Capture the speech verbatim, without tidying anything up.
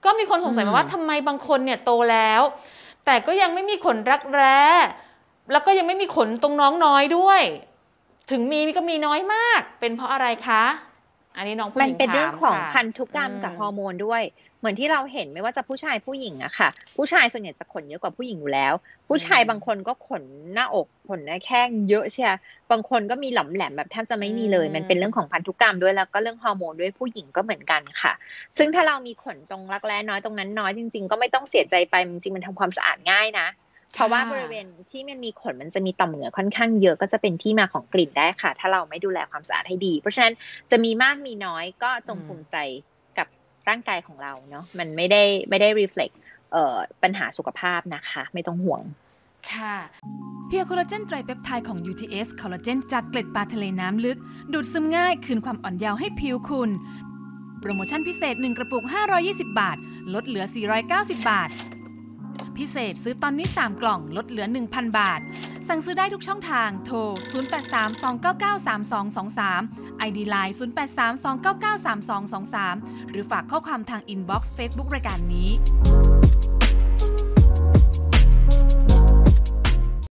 ก็มีคนสงสัยมาว่าทำไมบางคนเนี่ยโตแล้วแต่ก็ยังไม่มีขนรักแร้แล้วก็ยังไม่มีขนตรงน้องน้อยด้วยถึงมีก็มีน้อยมากเป็นเพราะอะไรคะอันนี้น้องผู้หญิงถามค่ะมันเป็นเรื่องของพันธุกรรมกับฮอร์โมนด้วยเหมือนที่เราเห็นไม่ว่าจะผู้ชายผู้หญิงอะค่ะผู้ชายส่วนใหญ่จะขนเยอะกว่าผู้หญิงอยู่แล้วผู้ชายบางคนก็ขนหน้าอกขนหน้าแข้งเยอะเชียบางคนก็มีหล่ำแหลมแบบแทบจะไม่มีเลยมันเป็นเรื่องของพันธุกรรมด้วยแล้วก็เรื่องฮอร์โมนด้วยผู้หญิงก็เหมือนกันค่ะซึ่งถ้าเรามีขนตรงรักแร้น้อยตรงนั้นน้อยจริงๆก็ไม่ต้องเสียใจไปจริงๆมันทำความสะอาดง่ายนะเพราะว่าบริเวณที่มันมีขนมันจะมีต่อมเหงื่อค่อนข้างเยอะก็จะเป็นที่มาของกลิ่นได้ค่ะถ้าเราไม่ดูแลความสะอาดให้ดีเพราะฉะนั้นจะมีมากมีน้อยก็จงภูมิใจกับร่างกายของเราเนาะมันไม่ได้ไม่ได้ reflect เอ่อปัญหาสุขภาพนะคะไม่ต้องห่วงค่ะเพียวคอลลาเจนไตรเปปไทด์ของ ยู ที เอส คอลลาเจนจากเกล็ดปลาทะเลน้ำลึกดูดซึมง่ายคืนความอ่อนเยาว์ให้ผิวคุณโปรโมชั่นพิเศษหนึ่งกระปุกห้าร้อยยี่สิบบาทลดเหลือสี่ร้อยเก้าสิบบาทพิเศษซื้อตอนนี้สามกล่องลดเหลือ หนึ่งพัน บาทสั่งซื้อได้ทุกช่องทางโทรศูนย์ แปด สาม สอง เก้า เก้า สาม สอง สอง สาม ไอ ดี ไลน์ ศูนย์ แปด สาม สอง เก้า เก้า สาม สอง สอง สามหรือฝากข้อความทางอินบ็อกซ์ Facebook รายการนี้